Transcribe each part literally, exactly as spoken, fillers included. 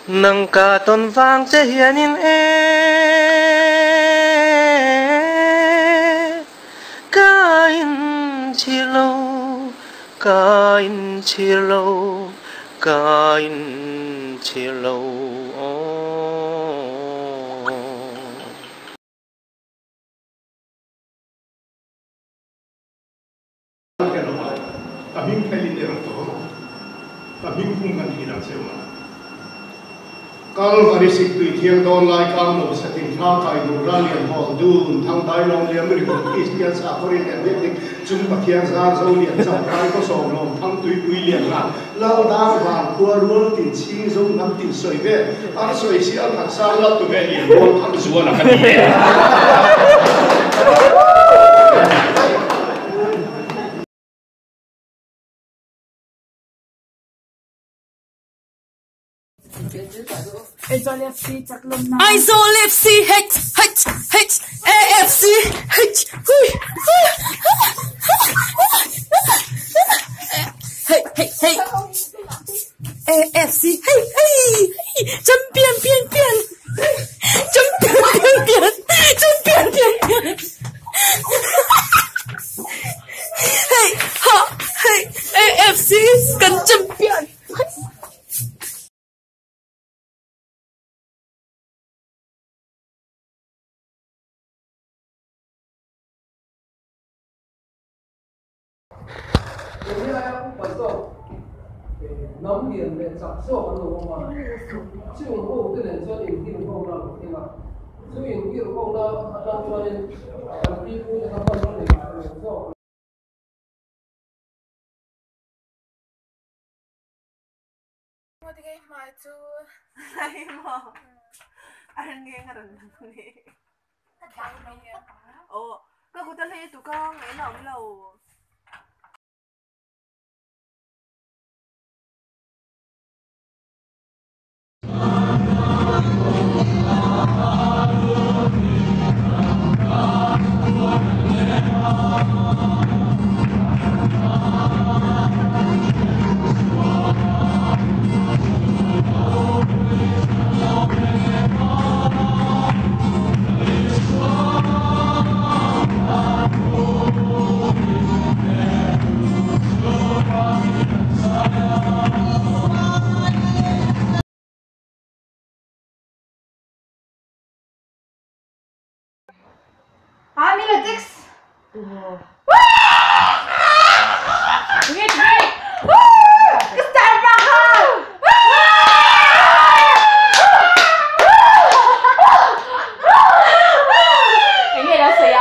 nang ka ton vang che hianin e ka in chi lo ka in chi lo ka in chi lo Kaming pelin erto, kaming pungan hirang sewa. Kalau varisik tu tiang don lai kalau setin rangkai duralian hol dun thang dai long liam ri ko Christian sa korin en dik chung pathian sa zo lian chang kai ko som long thang tui tui lian la lao da wa khua ruol tin chi zo nam tin soi ve ar soi sia thak sa la tu ve lian hol thang zuwa na kan ni Isol F C taklong na. Isol F C H H H A F C H. Hey hey hey. A F C hey hey. Champion pian pian. Champion pian pian. Champion pian pian. Hey ha hey A F C kan champion. Ini ayah aku pasal, enam dia ni tak so kalau orang mana, si orang tu ni so yang dia orang mana, kita, so yang dia orang mana ada orang yang kalau dia pun apa orang ni, so. Mau tiga maju, lagi mau, ada yang ngaran ni. Oh, kau kuda ni tu kang, enak belau. Ah, Mila Dix. Wait, wait. Kestarbahan. Ini dah saya.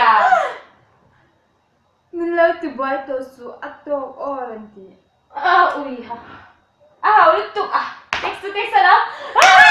Mila tu buat tu su atau orang ti. Ah, ui ha. Ah, ulit tu ah. Text tu text lah.